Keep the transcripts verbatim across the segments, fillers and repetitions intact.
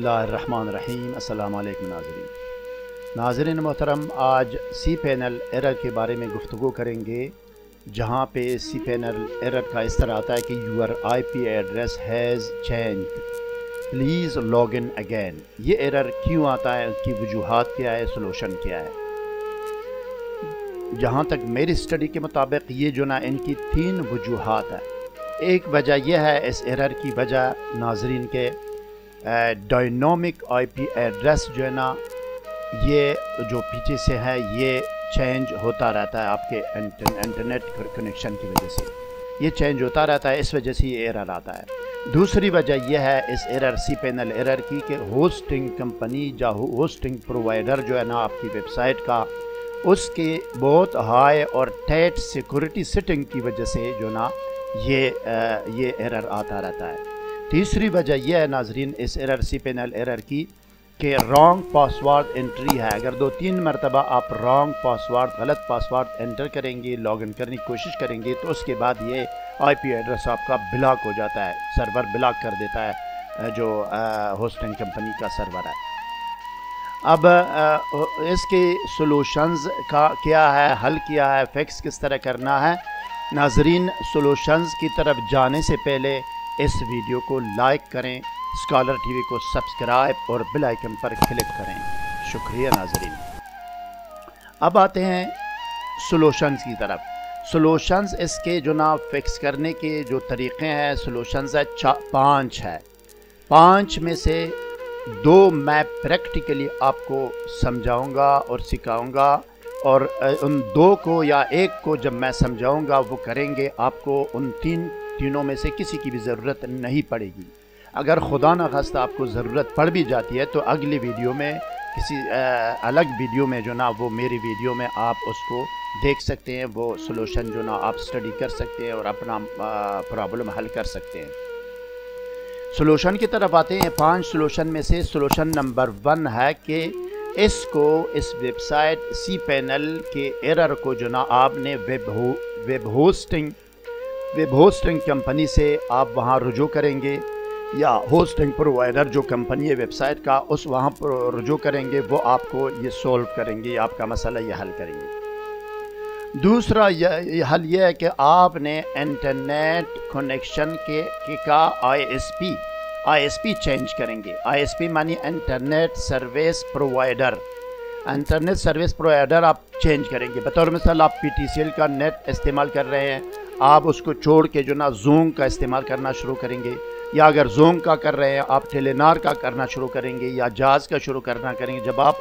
बिस्मिल्लाहिर्रहमानिर्रहीम। अस्सलाम वालेकुम नाज़रीन नाज़रीन मोहतरम, आज सी पैनल एरर के बारे में गुफ्तगू करेंगे, जहाँ पे सी पैनल एरर का इस तरह आता है कि your I P address has changed, please log in again. ये एरर क्यों आता है, उसकी वजूहात क्या है, सोल्यूशन क्या है। जहाँ तक मेरी स्टडी के मुताबिक ये जो ना इनकी तीन वजूहात है। एक वजह यह है, इस एरर की वजह नाज़रीन के डायनामिक आईपी एड्रेस जो है ना, ये जो पीछे से है ये चेंज होता रहता है। आपके इंटरनेट कनेक्शन की वजह से ये चेंज होता रहता है, इस वजह से ये एरर आता है। दूसरी वजह यह है इस एरर सी पैनल एरर की कि होस्टिंग कंपनी या होस्टिंग प्रोवाइडर जो है ना आपकी वेबसाइट का, उसके बहुत हाई और टाइट सिक्योरिटी सेटिंग की वजह से जो ना ये ये एरर आता रहता है। तीसरी वजह यह है नाजरीन इस एरर सी पैनल एरर की कि रॉन्ग पासवर्ड एंट्री है। अगर दो तीन मरतबा आप रॉन्ग पासवर्ड, गलत पासवर्ड एंटर करेंगे, लॉगिन करने की कोशिश करेंगे, तो उसके बाद ये आईपी एड्रेस आपका ब्लॉक हो जाता है, सर्वर ब्लॉक कर देता है जो होस्टिंग कंपनी का सर्वर है। अब आ, इसके सॉल्यूशंस का क्या है, हल क्या है, फिक्स किस तरह करना है। नाजरीन, सॉल्यूशंस की तरफ जाने से पहले इस वीडियो को लाइक करें, स्कॉलर टीवी को सब्सक्राइब और बेल आइकन पर क्लिक करें। शुक्रिया नाजरीन। अब आते हैं सॉल्यूशंस की तरफ। सॉल्यूशंस इसके जो ना फिक्स करने के जो तरीक़े हैं, सॉल्यूशंस है पाँच है। पाँच में से दो मैं प्रैक्टिकली आपको समझाऊंगा और सिखाऊंगा, और उन दो को या एक को जब मैं समझाऊंगा वो करेंगे, आपको उन तीन तीनों में से किसी की भी ज़रूरत नहीं पड़ेगी। अगर खुदा न खास्ता आपको ज़रूरत पड़ भी जाती है तो अगली वीडियो में, किसी आ, अलग वीडियो में जो ना, वो मेरी वीडियो में आप उसको देख सकते हैं, वो सॉल्यूशन जो ना आप स्टडी कर सकते हैं और अपना प्रॉब्लम हल कर सकते हैं। सॉल्यूशन की तरफ आते हैं। पांच सॉल्यूशन में से सॉल्यूशन नंबर वन है कि इसको, इस वेबसाइट सी पैनल के एरर को जो ना आपने वेब हो web hosting web hosting company से आप वहाँ रुजू करेंगे, या होस्टिंग प्रोवाइडर जो कंपनी है वेबसाइट का, उस वहाँ पर रुजू करेंगे, वो आपको ये सॉल्व करेंगे, आपका मसला ये हल करेंगे। दूसरा ये हल ये है कि आपने इंटरनेट कनेक्शन के, के का आईएसपी आईएसपी चेंज करेंगे। आईएसपी मानी internet service provider. Internet service provider आप चेंज करेंगे। बतौर मिसाल, आप पीटीसीएल का नेट इस्तेमाल कर रहे हैं, आप उसको छोड़ के जो ना जूम का इस्तेमाल करना शुरू करेंगे, या अगर जूम का कर रहे हैं आप टेलीनार का करना शुरू करेंगे, या जाज का शुरू करना करेंगे। जब आप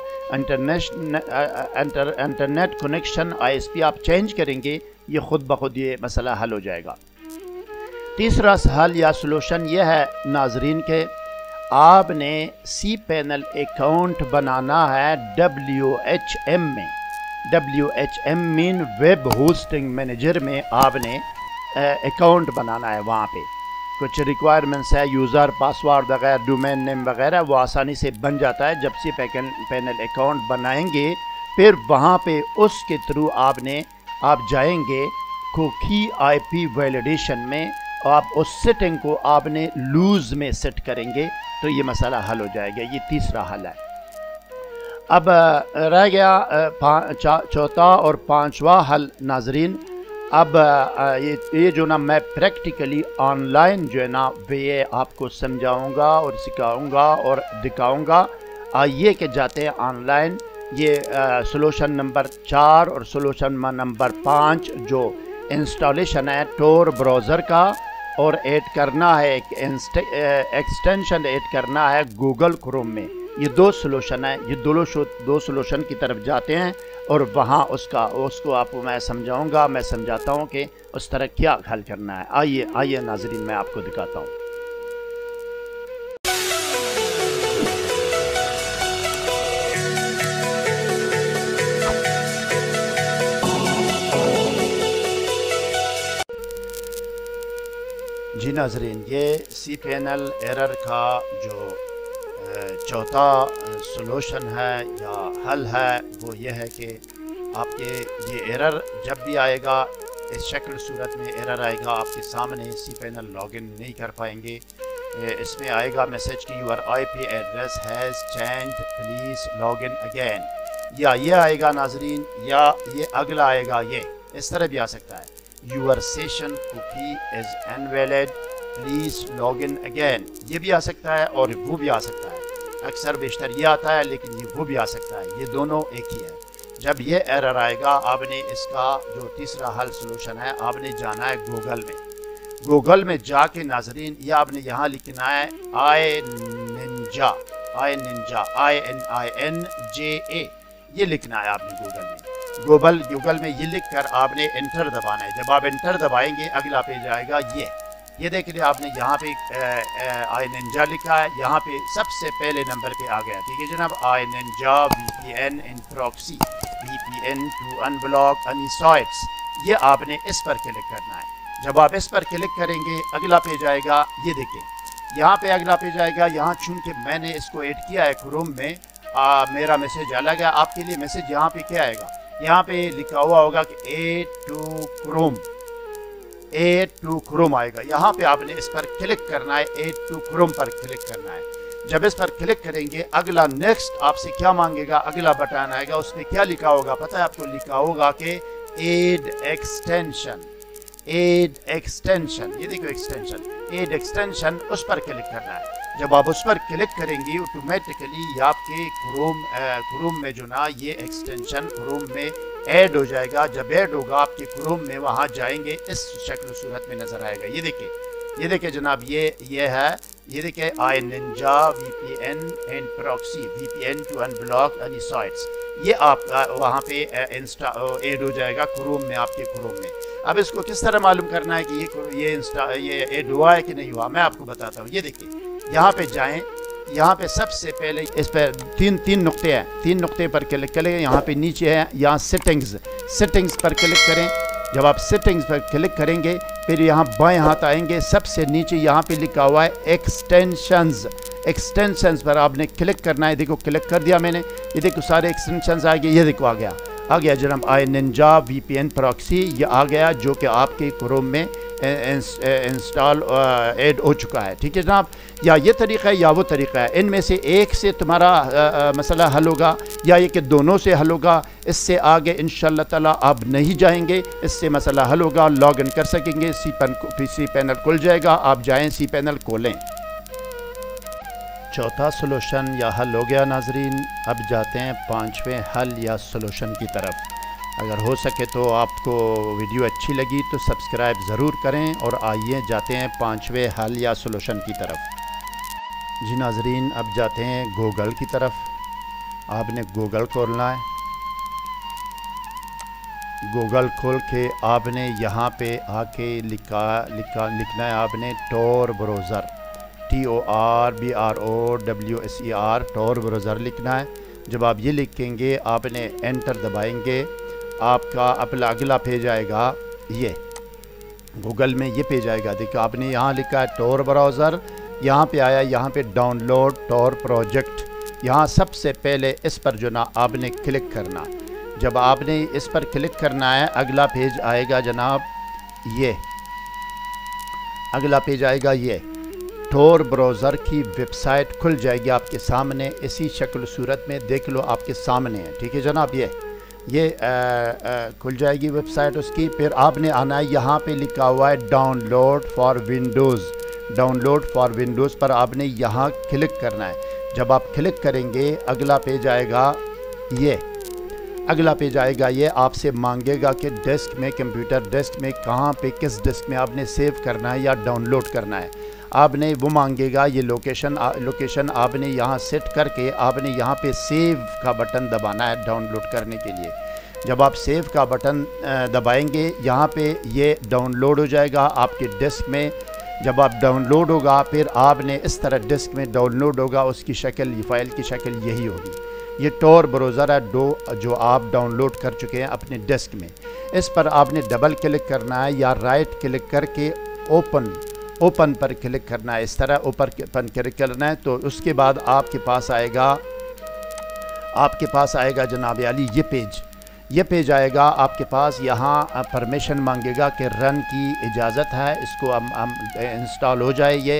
इंटरनेट इंटरनेट कनेक्शन आईएसपी आप चेंज करेंगे, ये खुद ब खुद ये मसला हल हो जाएगा। तीसरा हल या सॉल्यूशन यह है नाजरीन के, आपने सी पैनल अकाउंट बनाना है डब्ल्यू एच एम में। W H M mean web hosting manager में आपने अकाउंट बनाना है। वहाँ पे कुछ रिक्वायरमेंट्स है, यूज़र, पासवर्ड वगैरह, डोमेन नेम वगैरह, वो आसानी से बन जाता है। जब से पैनल पैनल अकाउंट बनाएंगे, फिर वहाँ पे उसके थ्रू आपने आप जाएंगे कुकी आईपी वैलिडेशन में, आप उस सेटिंग को आपने लूज में सेट करेंगे, तो ये मसला हल हो जाएगा। ये तीसरा हल है। अब रह गया चौथा और पांचवा हल नाजरीन। अब ये ये जो ना मैं प्रैक्टिकली ऑनलाइन जो है ना वे आपको समझाऊंगा और सिखाऊंगा और दिखाऊंगा। आइए के जाते हैं ऑनलाइन। ये सॉल्यूशन नंबर चार और सॉल्यूशन नंबर पाँच जो इंस्टॉलेशन है टोर ब्राउज़र का, और ऐड करना है एक एक्सटेंशन ऐड करना है गूगल क्रोम में। ये दो सॉल्यूशन है। ये दो दो सॉल्यूशन की तरफ जाते हैं और वहाँ उसका उसको आपको मैं समझाऊंगा, मैं समझाता हूँ कि उस तरह क्या हल करना है। आइए आइए नाजरीन, मैं आपको दिखाता हूँ। जी नाजरीन, ये सी पैनल एरर का जो चौथा सॉल्यूशन है या हल है, वो ये है कि आपके ये एरर जब भी आएगा, इस शक्ल सूरत में एरर आएगा आपके सामने, सी पैनल लॉगिन नहीं कर पाएंगे, اس میں آئے گا میسج کہ your I P address has change please log in again, یا یہ آئے گا ناظرین، یا یہ اگلا آئے گا، یہ اس طرح بھی آ سکتا ہے your session cookie is invalid please log in again, یہ بھی آ سکتا ہے اور وہ بھی آ سکتا ہے۔ اکثر بیشتر یہ آتا ہے لیکن یہ وہ بھی آ سکتا ہے، یہ دونوں ایک ہی ہے۔ جب یہ ایرر آئے گا آپ نے اس کا جو تیسرا حل سلوشن ہے، آپ نے جانا ہے گوگل میں، گوگل میں جا کے ناظرین یہ آپ نے یہاں لکھنا ہے I ninja, I ninja, I N I N J A, یہ لکھنا ہے آپ نے گوگل میں، گوگل گوگل میں یہ لکھ کر آپ نے انٹر دبانا ہے۔ جب آپ انٹر دبائیں گے اگلا پیج آئے گا یہ یہ دیکھ لیں آپ نے یہاں پہ آئی ننجا لکھا ہے، یہاں پہ سب سے پہلے نمبر پہ آ گیا، ٹھیک ہے جناب، I ninja V P N and proxy V P N to unblock any sites, یہ آپ نے اس پر کلک کرنا ہے۔ جب آپ اس پر کلک کریں گے اگلا پیج آئے گا، یہ دیکھیں یہاں پہ اگلا پیج آئے گا، یہاں چونکہ میں نے اس کو ایڈ کیا ہے کروم میں، آ, میرا میسج الگ ہے، آپ کے لیے میسج یہاں پہ کیا آئے گا، یہاں پہ لکھا ہوا ہوگا کہ add to Chrome, add to Chrome آئے گا، یہاں پہ آپ نے اس پر کلک کرنا ہے، ایڈ ٹو کروم پر کلک کرنا ہے۔ جب اس پر کلک کریں گے اگلا نیکسٹ آپ سے کیا مانگے گا، اگلا بٹن آئے گا، اس میں کیا لکھا ہوگا پتہ ہے آپ کو، لکھا ہوگا کہ ایڈ ایکسٹینشن، ایڈ ایکسٹینشن، یہ دیکھو ایکسٹینشن، ایڈ ایکسٹینشن، اس پر کلک کرنا ہے۔ جب آپ اس پر کلک کریں گے آٹومیٹکلی آپ کے کروم کروم میں جو نا یہ ایکسٹینشن کروم میں ایڈ ہو جائے گا۔ جب ایڈ ہوگا آپ کے کروم میں وہاں جائیں گے اس شکل و صورت میں نظر آئے گا، یہ دیکھیں یہ دیکھیں جناب، یہ یہ ہے، یہ دیکھیں I ninja V P N and proxy V P N to unblock any sites, یہ آپ کا وہاں پہ انسٹا ایڈ ہو جائے گا کروم میں، آپ کے کروم میں۔ اب اس کو کس طرح معلوم کرنا ہے کہ یہ یہ انسٹا یہ ایڈ ہوا ہے کہ نہیں ہوا، میں آپ کو بتاتا ہوں۔ یہ دیکھیں یہاں پہ جائیں، یہاں پہ سب سے پہلے اس پہ تین تین نقطے ہیں، تین نقطے پر کلک کریں، یہاں پہ نیچے ہے یہاں سیٹنگز، سیٹنگز پر کلک کریں۔ جب آپ سیٹنگز پر کلک کریں گے پھر یہاں بائیں ہاتھ آئیں گے، سب سے نیچے یہاں پہ لکھا ہوا ہے ایکسٹینشنز، ایکسٹینشنز پر آپ نے کلک کرنا ہے۔ دیکھو کلک کر دیا میں نے، یہ دیکھو سارے ایکسٹینشنز آ گئے، یہ دیکھو آ گیا آ گیا جناب I ninja V P N proxy, یہ آ گیا جو کہ آپ کے کروم میں انسٹال ایڈ ہو چکا ہے، ٹھیک ہے جناب۔ یا یہ طریقہ ہے یا وہ طریقہ ہے، ان میں سے ایک سے تمہارا مسئلہ حل ہوگا یا یہ کہ دونوں سے حل ہوگا، اس سے آگے انشاءاللہ تعالیٰ آپ نہیں جائیں گے، اس سے مسئلہ حل ہوگا، لاگ ان کر سکیں گے، سی پین پی سی پینل کھل جائے گا، آپ جائیں سی پینل کھولیں۔ چوتھا سلوشن یا حل ہو گیا ناظرین، اب جاتے ہیں پانچویں حل یا سلوشن کی طرف۔ اگر ہو سکے تو آپ کو ویڈیو اچھی لگی تو سبسکرائب ضرور کریں، اور آئیے جاتے ہیں پانچویں حل یا سلوشن کی طرف۔ جی ناظرین اب جاتے ہیں گوگل کی طرف، آپ نے گوگل کھولنا ہے، گوگل کھول کے آپ نے یہاں پہ آ کے لکھا لکھا لکھنا ہے آپ نے Tor browser, T O R B R O W S E R, Tor browser لکھنا ہے۔ جب آپ یہ لکھیں گے آپ نے انٹر دبائیں گے، آپ کا اپنا اگلا پیج آئے گا، یہ گوگل میں یہ پیج آئے گا، دیکھو آپ نے یہاں لکھا ہے ٹور براؤزر، یہاں پہ آیا، یہاں پہ ڈاؤن لوڈ ٹور پروجیکٹ، یہاں سب سے پہلے اس پر جو نا آپ نے کلک کرنا۔ جب آپ نے اس پر کلک کرنا ہے اگلا پیج آئے گا جناب، یہ اگلا پیج آئے گا، یہ ٹور براؤزر کی ویب سائٹ کھل جائے گی آپ کے سامنے، اسی شکل صورت میں دیکھ لو آپ کے سامنے ہے، ٹھیک ہے جناب۔ یہ یہ کھل جائے گی ویب سائٹ اس کی، پھر آپ نے آنا ہے، یہاں پہ لکھا ہوا ہے download for Windows, download for Windows پر آپ نے یہاں کلک کرنا ہے۔ جب آپ کلک کریں گے اگلا پیج آئے گا، یہ اگلا پیج آئے گا، یہ آپ سے مانگے گا کہ ڈیسک میں، کمپیوٹر ڈیسک میں کہاں پہ کس ڈیسک میں آپ نے سیو کرنا ہے یا ڈاؤن لوڈ کرنا ہے، آپ نے وہ مانگے گا، یہ لوکیشن لوکیشن آپ نے یہاں سیٹ کر کے آپ نے یہاں پہ سیو کا بٹن دبانا ہے ڈاؤن لوڈ کرنے کے لیے۔ جب آپ سیو کا بٹن دبائیں گے یہاں پہ یہ ڈاؤن لوڈ ہو جائے گا آپ کے ڈیسک میں۔ جب آپ ڈاؤن لوڈ ہوگا پھر آپ نے اس طرح ڈیسک میں ڈاؤن لوڈ ہوگا، اس کی شکل، یہ فائل کی شکل یہی ہوگی۔ یہ ٹور بروزر ہے دو جو آپ ڈاؤن لوڈ کر چکے ہیں اپنے ڈیسک میں، اس پر آپ نے ڈبل کلک کرنا ہے یا رائٹ کلک کر کے اوپن اوپن پر کلک کرنا ہے، اس طرح اوپر پر کلک کرنا ہے، تو اس کے بعد آپ کے پاس آئے گا آپ کے پاس آئے گا جناب علی یہ پیج یہ پیج آئے گا آپ کے پاس، یہاں پرمیشن مانگے گا کہ رن کی اجازت ہے، اس کو ہم ہم انسٹال ہو جائے، یہ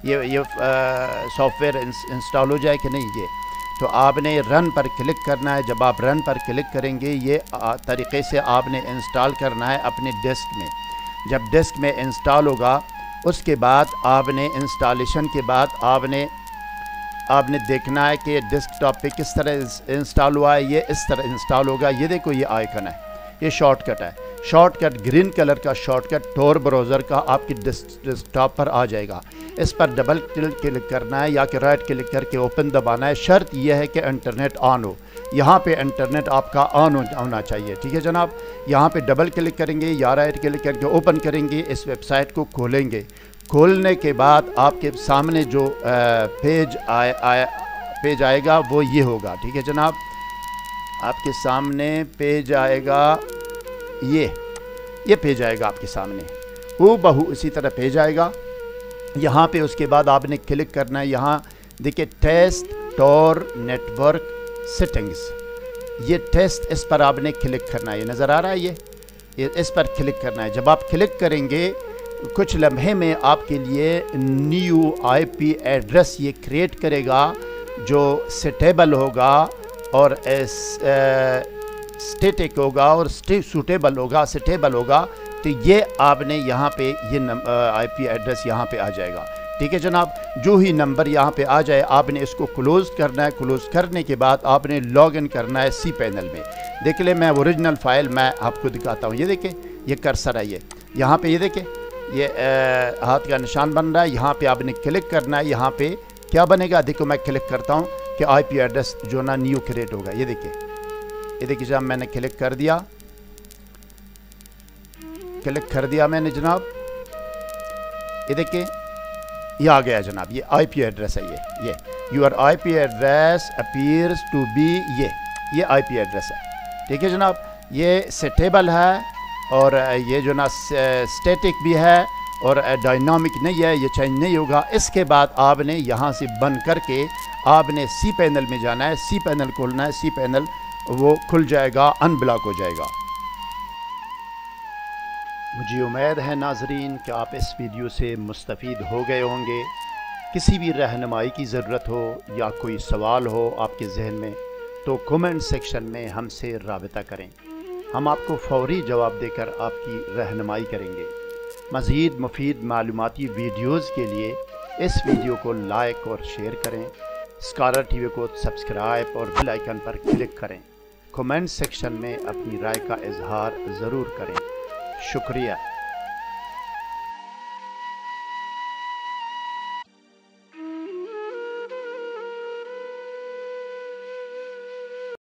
یہ یہ سافٹ ویئر انسٹال ہو جائے کہ نہیں یہ تو آپ نے رن پر کلک کرنا ہے. جب آپ رن پر کلک کریں گے یہ طریقے سے آپ نے انسٹال کرنا ہے اپنے ڈیسک میں. جب ڈیسک میں انسٹال ہوگا اس کے بعد آپ نے انسٹالیشن کے بعد آپ نے آپ نے دیکھنا ہے کہ ڈیسک ٹاپ پہ کس طرح انسٹال ہوا ہے. یہ اس طرح انسٹال ہوگا. یہ دیکھو یہ آئیکن ہے, یہ شارٹ کٹ ہے. شارٹ کٹ گرین کلر کا شارٹ کٹ ٹور براؤزر کا آپ کی ڈیسک ٹاپ پر آ جائے گا. اس پر ڈبل کلک کرنا ہے یا کہ رائٹ کلک کر کے اوپن دبانا ہے. شرط یہ ہے کہ انٹرنیٹ آن ہو. یہاں پہ انٹرنیٹ آپ کا آن ہونا چاہیے. ٹھیک ہے جناب. یہاں پہ ڈبل کلک کریں گے یا رائٹ کلک کر کے اوپن کریں گے. اس ویب سائٹ کو کھولیں گے. کھولنے کے بعد آپ کے سامنے جو پیج آئے آئے پیج آئے گا وہ یہ ہوگا. ٹھیک ہے جناب. آپ کے سامنے پیج آئے گا, یہ یہ پیج آئے گا آپ کے سامنے. ہو بہو اسی طرح پیج آئے گا. یہاں پہ اس کے بعد آپ نے کلک کرنا ہے. یہاں دیکھیں test Tor network settings, یہ ٹیسٹ, اس پر آپ نے کلک کرنا ہے. یہ نظر آ رہا ہے, یہ یہ اس پر کلک کرنا ہے. جب آپ کلک کریں گے کچھ لمحے میں آپ کے لیے نیو آئی پی ایڈریس یہ کریٹ کرے گا جو سیٹیبل ہوگا اور اسٹیٹک ہوگا اور سوٹیبل ہوگا, سیٹیبل ہوگا. تو یہ آپ نے یہاں پہ یہ آئی پی ایڈریس یہاں پہ آ جائے گا. ٹھیک ہے جناب. جو ہی نمبر یہاں پہ آ جائے آپ نے اس کو کلوز کرنا ہے. کلوز کرنے کے بعد آپ نے لاگ ان کرنا ہے سی پینل میں. دیکھ لیں میں اوریجنل فائل میں آپ کو دکھاتا ہوں. یہ دیکھیں یہ کرسر ہے, یہ یہاں پہ یہ دیکھیں یہ ہاتھ کا نشان بن رہا ہے. یہاں پہ آپ نے کلک کرنا ہے. یہاں پہ کیا بنے گا دیکھو, میں کلک کرتا ہوں کہ آئی پی ایڈریس جو نا نیو کریٹ ہوگا. یہ دیکھیں یہ دیکھیں جب میں نے کلک کر دیا کلک کر دیا میں نے جناب, یہ دیکھیں یہ آ گیا جناب. یہ آئی پی ایڈریس ہے. یہ یہ your I P address appears to be, یہ یہ آئی پی ایڈریس ہے. ٹھیک ہے جناب. یہ سیٹیبل ہے اور یہ جو نا اسٹیٹک بھی ہے اور ڈائنامک نہیں ہے, یہ چینج نہیں ہوگا. اس کے بعد آپ نے یہاں سے بند کر کے آپ نے سی پینل میں جانا ہے. سی پینل کھولنا ہے. سی پینل وہ کھل جائے گا, ان بلاک ہو جائے گا. مجھے امید ہے ناظرین کہ آپ اس ویڈیو سے مستفید ہو گئے ہوں گے. کسی بھی رہنمائی کی ضرورت ہو یا کوئی سوال ہو آپ کے ذہن میں تو کومنٹ سیکشن میں ہم سے رابطہ کریں. ہم آپ کو فوری جواب دے کر آپ کی رہنمائی کریں گے. مزید مفید معلوماتی ویڈیوز کے لیے اس ویڈیو کو لائک اور شیئر کریں. اسکالر ٹی وی کو سبسکرائب اور بیل آئیکن پر کلک کریں. کومنٹ سیکشن میں اپنی رائے کا اظہار ضرور کریں. شکریہ.